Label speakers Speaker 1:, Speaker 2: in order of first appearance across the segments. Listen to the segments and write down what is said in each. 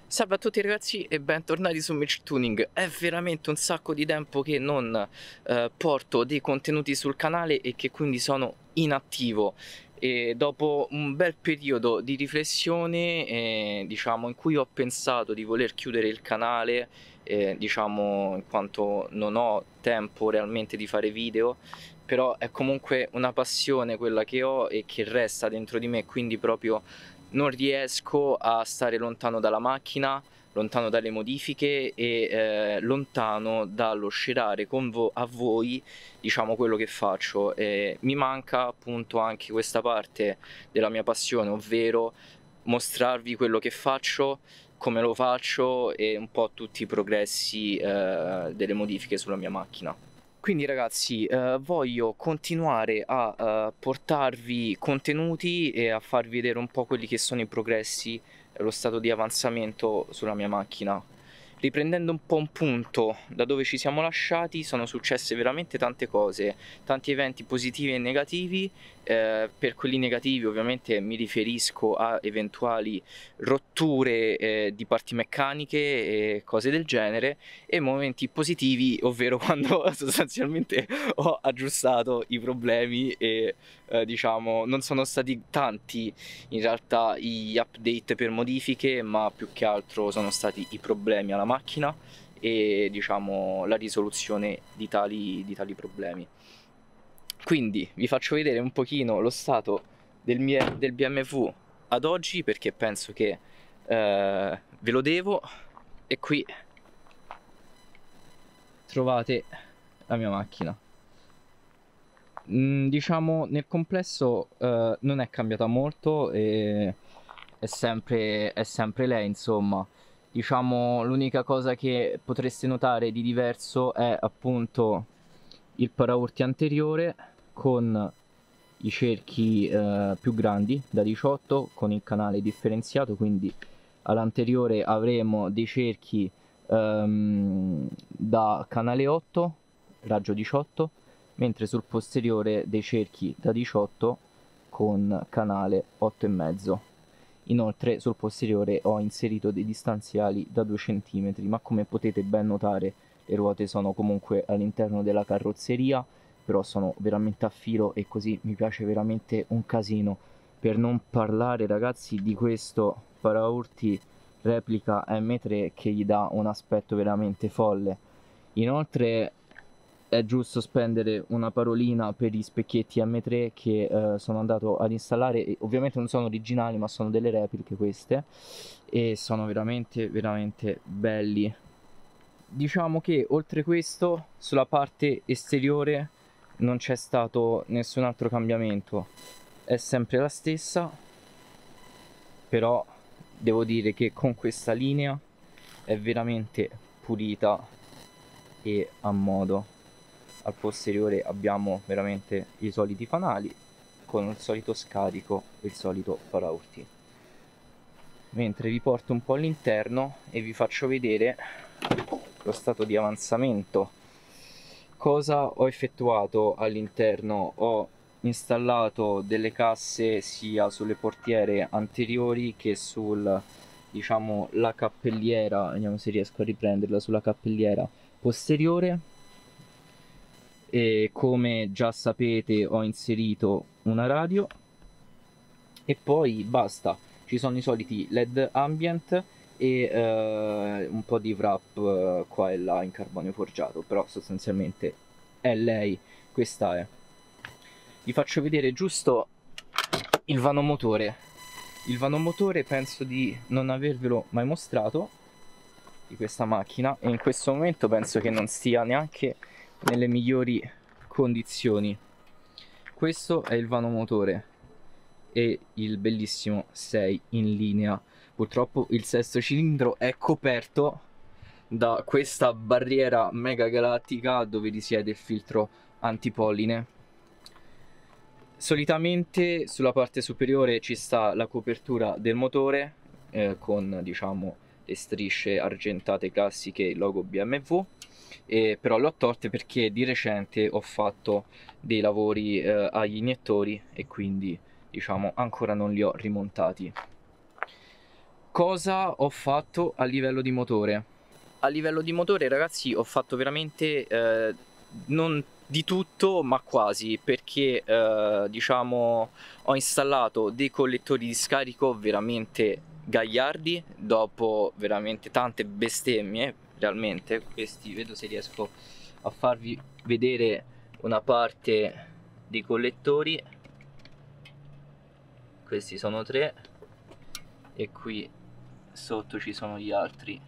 Speaker 1: Salve a tutti ragazzi e bentornati su Mitch Tuning. È veramente un sacco di tempo che non porto dei contenuti sul canale e che quindi sono inattivo. E dopo un bel periodo di riflessione, diciamo, in cui ho pensato di voler chiudere il canale, diciamo, in quanto non ho tempo realmente di fare video, però è comunque una passione quella che ho e che resta dentro di me, quindi proprio non riesco a stare lontano dalla macchina, lontano dalle modifiche e lontano dallo scerare a voi, diciamo, quello che faccio. Mi manca appunto anche questa parte della mia passione, ovvero mostrarvi quello che faccio, come lo faccio e un po' tutti i progressi delle modifiche sulla mia macchina. Quindi ragazzi, voglio continuare a portarvi contenuti e a farvi vedere un po' quelli che sono i progressi, lo stato di avanzamento sulla mia macchina. Riprendendo un po' un punto da dove ci siamo lasciati, sono successe veramente tante cose, tanti eventi positivi e negativi. Per quelli negativi ovviamente mi riferisco a eventuali rotture di parti meccaniche e cose del genere, e momenti positivi, ovvero quando sostanzialmente ho aggiustato i problemi e diciamo non sono stati tanti in realtà gli update per modifiche, ma più che altro sono stati i problemi alla macchina e diciamo la risoluzione di tali problemi. Quindi vi faccio vedere un pochino lo stato del BMW ad oggi, perché penso che ve lo devo. E qui trovate la mia macchina. Diciamo nel complesso non è cambiata molto e è sempre lei, insomma. Diciamo l'unica cosa che potreste notare di diverso è appunto il paraurti anteriore con i cerchi più grandi da 18 con il canale differenziato, quindi all'anteriore avremo dei cerchi da canale 8 raggio 18, mentre sul posteriore dei cerchi da 18 con canale 8,5. Inoltre sul posteriore ho inserito dei distanziali da 2 cm, ma come potete ben notare le ruote sono comunque all'interno della carrozzeria, però sono veramente a filo e così mi piace veramente un casino. Per non parlare ragazzi di questo paraurti replica M3 che gli dà un aspetto veramente folle. Inoltre è giusto spendere una parolina per gli specchietti M3 che sono andato ad installare, e ovviamente non sono originali ma sono delle repliche queste, e sono veramente belli. Diciamo che oltre questo sulla parte esteriore non c'è stato nessun altro cambiamento, è sempre la stessa, però devo dire che con questa linea è veramente pulita e a modo. Al posteriore abbiamo veramente i soliti fanali con il solito scarico e il solito paraurti. Mentre vi porto un po' all'interno e vi faccio vedere lo stato di avanzamento. Cosa ho effettuato all'interno? Ho installato delle casse sia sulle portiere anteriori che sul, diciamo, la cappelliera, vediamo se riesco a riprenderla, sulla cappelliera posteriore. E come già sapete ho inserito una radio e poi basta, ci sono i soliti LED ambient e un po' di wrap qua e là in carbonio forgiato, però sostanzialmente è lei, questa è. Vi faccio vedere giusto il vanomotore. Il vanomotore penso di non avervelo mai mostrato di questa macchina, e in questo momento penso che non stia neanche nelle migliori condizioni. Questo è il vanomotore e il bellissimo 6 in linea. Purtroppo il sesto cilindro è coperto da questa barriera mega galattica dove risiede il filtro antipolline. Solitamente sulla parte superiore ci sta la copertura del motore con, diciamo, le strisce argentate classiche, il logo BMW, però le ho tolte perché di recente ho fatto dei lavori agli iniettori e quindi, diciamo, ancora non li ho rimontati. Cosa ho fatto a livello di motore? A livello di motore, ragazzi, ho fatto veramente non di tutto, ma quasi, perché diciamo ho installato dei collettori di scarico veramente gagliardi, dopo veramente tante bestemmie, realmente. Questi, vedo se riesco a farvi vedere una parte dei collettori. Questi sono 3 e qui sotto ci sono gli altri.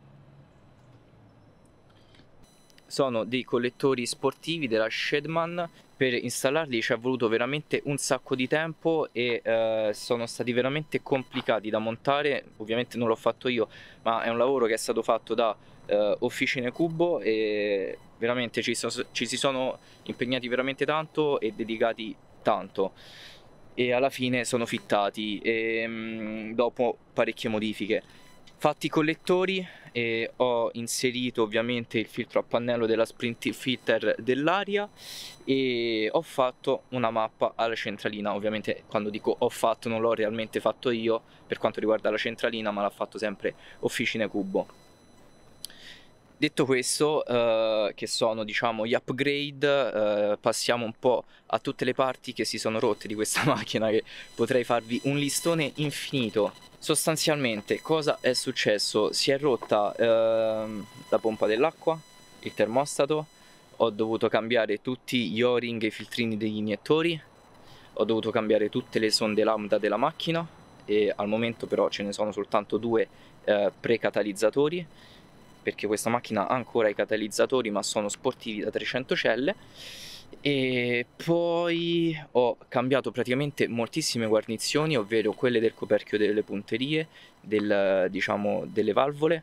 Speaker 1: Sono dei collettori sportivi della Shedman. Per installarli ci è voluto veramente un sacco di tempo e sono stati veramente complicati da montare. Ovviamente non l'ho fatto io, ma è un lavoro che è stato fatto da Officine Cubo e veramente ci si sono impegnati veramente tanto e dedicati tanto, e alla fine sono fittati dopo parecchie modifiche. Fatti i collettori, e ho inserito ovviamente il filtro a pannello della Sprint Filter dell'aria e ho fatto una mappa alla centralina. Ovviamente quando dico ho fatto non l'ho realmente fatto io per quanto riguarda la centralina, ma l'ha fatto sempre Officine Cubo. Detto questo, che sono diciamo gli upgrade, passiamo un po' a tutte le parti che si sono rotte di questa macchina, che potrei farvi un listone infinito. Sostanzialmente cosa è successo? Si è rotta la pompa dell'acqua, il termostato, ho dovuto cambiare tutti gli o-ring e i filtrini degli iniettori, ho dovuto cambiare tutte le sonde lambda della macchina e al momento però ce ne sono soltanto 2 precatalizzatori, perché questa macchina ha ancora i catalizzatori ma sono sportivi da 300 celle. E poi ho cambiato praticamente moltissime guarnizioni, ovvero quelle del coperchio delle punterie, diciamo delle valvole,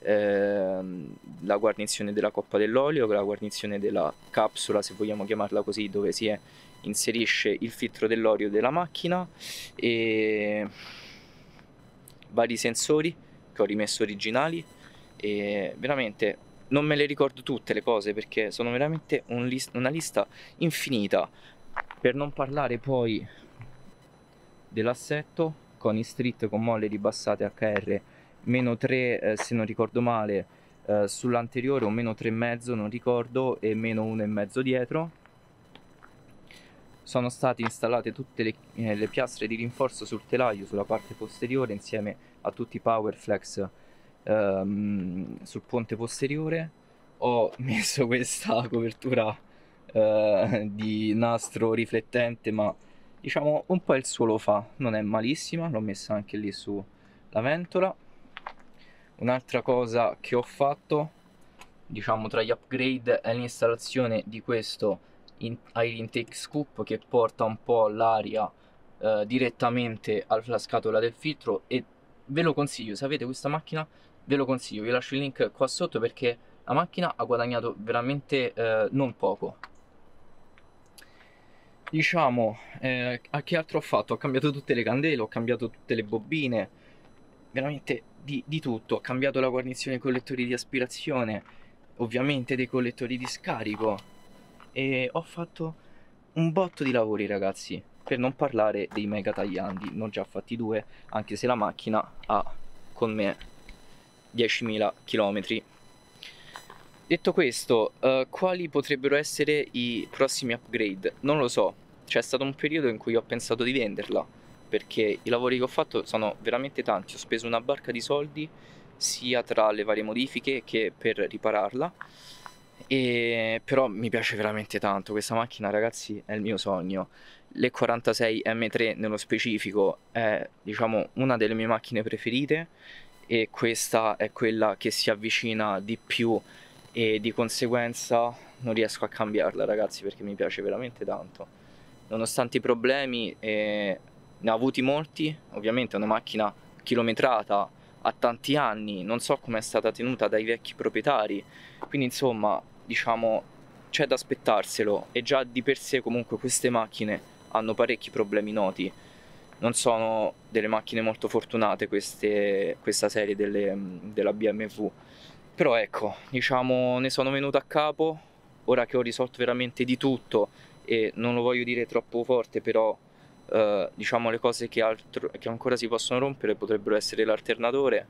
Speaker 1: la guarnizione della coppa dell'olio, la guarnizione della capsula, se vogliamo chiamarla così, dove inserisce il filtro dell'olio della macchina, e vari sensori che ho rimesso originali. E veramente non me le ricordo tutte le cose perché sono veramente una lista infinita, per non parlare poi dell'assetto con i street con molle ribassate HR meno 3 se non ricordo male, sull'anteriore o meno 3,5 non ricordo, e meno 1,5 dietro. Sono state installate tutte le piastre di rinforzo sul telaio sulla parte posteriore insieme a tutti i Powerflex sul ponte posteriore. Ho messo questa copertura di nastro riflettente, ma diciamo un po' il suo lo fa, non è malissima, l'ho messa anche lì sulla ventola. Un'altra cosa che ho fatto, diciamo tra gli upgrade, è l'installazione di questo air intake scoop che porta un po' l'aria direttamente alla scatola del filtro, e ve lo consiglio, se avete questa macchina ve lo consiglio, vi lascio il link qua sotto perché la macchina ha guadagnato veramente non poco. Diciamo, a che altro ho fatto? Ho cambiato tutte le candele, ho cambiato tutte le bobine, veramente di tutto. Ho cambiato la guarnizione dei collettori di aspirazione, ovviamente dei collettori di scarico, e ho fatto un botto di lavori, ragazzi, per non parlare dei mega tagliandi. Ne ho già fatti 2, anche se la macchina ha con me 10.000 km. Detto questo, quali potrebbero essere i prossimi upgrade? Non lo so, c'è stato un periodo in cui ho pensato di venderla, perché i lavori che ho fatto sono veramente tanti, ho speso una barca di soldi sia tra le varie modifiche che per ripararla, e però mi piace veramente tanto questa macchina, ragazzi, è il mio sogno. L'E46 M3 nello specifico è, diciamo, una delle mie macchine preferite, e questa è quella che si avvicina di più, e di conseguenza non riesco a cambiarla, ragazzi, perché mi piace veramente tanto. Nonostante i problemi, ne ho avuti molti, ovviamente è una macchina chilometrata, ha tanti anni, non so come è stata tenuta dai vecchi proprietari, quindi insomma, diciamo, c'è da aspettarselo, e già di per sé comunque queste macchine hanno parecchi problemi noti. Non sono delle macchine molto fortunate questa serie della BMW. Però ecco, diciamo, ne sono venuto a capo, ora che ho risolto veramente di tutto, e non lo voglio dire troppo forte, però Diciamo le cose che ancora si possono rompere potrebbero essere l'alternatore,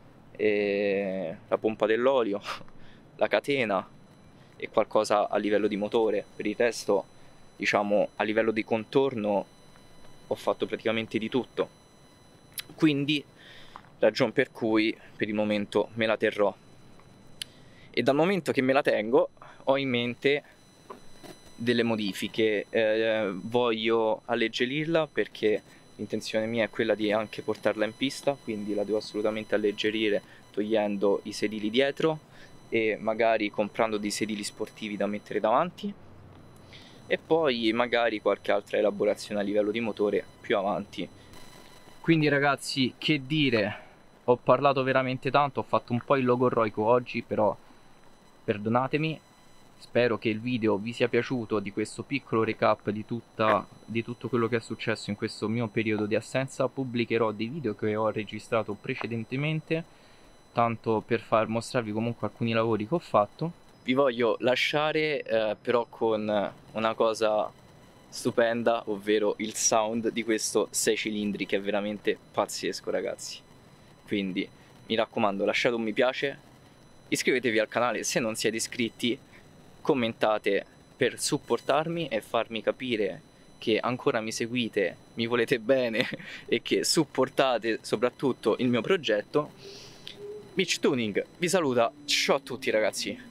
Speaker 1: la pompa dell'olio, la catena e qualcosa a livello di motore. Per il resto, diciamo, a livello di contorno ho fatto praticamente di tutto. Quindi, ragion per cui per il momento me la terrò. E dal momento che me la tengo, ho in mente delle modifiche. Voglio alleggerirla perché l'intenzione mia è quella di anche portarla in pista, quindi la devo assolutamente alleggerire togliendo i sedili dietro e magari comprando dei sedili sportivi da mettere davanti, e poi magari qualche altra elaborazione a livello di motore più avanti. Quindi ragazzi, che dire, ho parlato veramente tanto, ho fatto un po' il logorroico oggi, però perdonatemi. Spero che il video vi sia piaciuto di questo piccolo recap di tutto quello che è successo in questo mio periodo di assenza. Pubblicherò dei video che ho registrato precedentemente, tanto per far mostrarvi comunque alcuni lavori che ho fatto. Vi voglio lasciare però con una cosa stupenda, ovvero il sound di questo 6 cilindri che è veramente pazzesco ragazzi. Quindi mi raccomando, lasciate un mi piace, iscrivetevi al canale se non siete iscritti, commentate per supportarmi e farmi capire che ancora mi seguite, mi volete bene e che supportate soprattutto il mio progetto. Mitch Tuning vi saluta, ciao a tutti ragazzi.